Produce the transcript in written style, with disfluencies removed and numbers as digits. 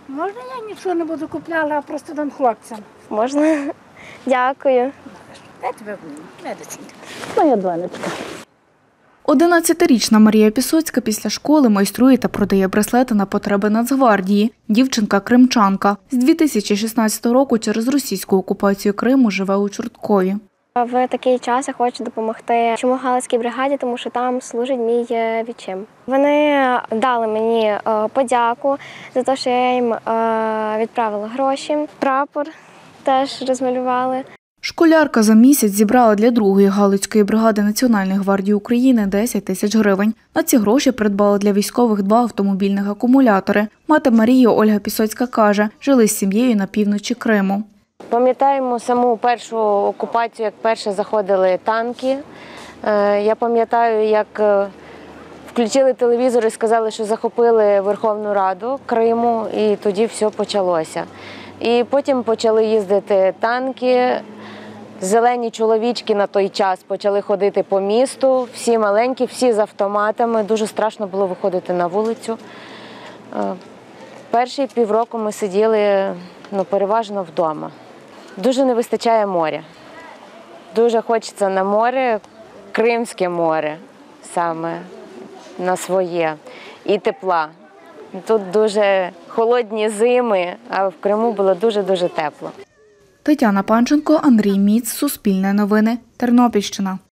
Можна я нічого не буду купляла, а просто дам хлопцям? Можна? Дякую. Я тебе медицину. Моя донечка. 11-річна Марія Пісоцька після школи майструє та продає браслети на потреби Нацгвардії. Дівчинка – кримчанка. З 2016 року через російську окупацію Криму живе у Чорткові. В такий час я хочу допомогти чому Галицькій бригаді, тому що там служить мій відчим. Вони дали мені подяку за те, що я їм відправила гроші. Прапор теж розмалювали. Школярка за місяць зібрала для 2-ї Галицької бригади Національної гвардії України 10 тисяч гривень. На ці гроші придбала для військових 2 автомобільних акумулятори. Мати Марії Ольга Пісоцька каже, жили з сім'єю на півночі Криму. Пам'ятаємо саму першу окупацію, як перше заходили танки. Я пам'ятаю, як включили телевізор і сказали, що захопили Верховну Раду Криму, і тоді все почалося. І потім почали їздити танки, зелені чоловічки на той час почали ходити по місту, всі маленькі, всі з автоматами. Дуже страшно було виходити на вулицю. Перші півроку ми сиділи переважно вдома. Дуже не вистачає моря. Дуже хочеться на море, Кримське море саме, на своє, і тепла. Тут дуже холодні зими, а в Криму було дуже-дуже тепло. Тетяна Панченко, Андрій Міц, Суспільне новини, Тернопільщина.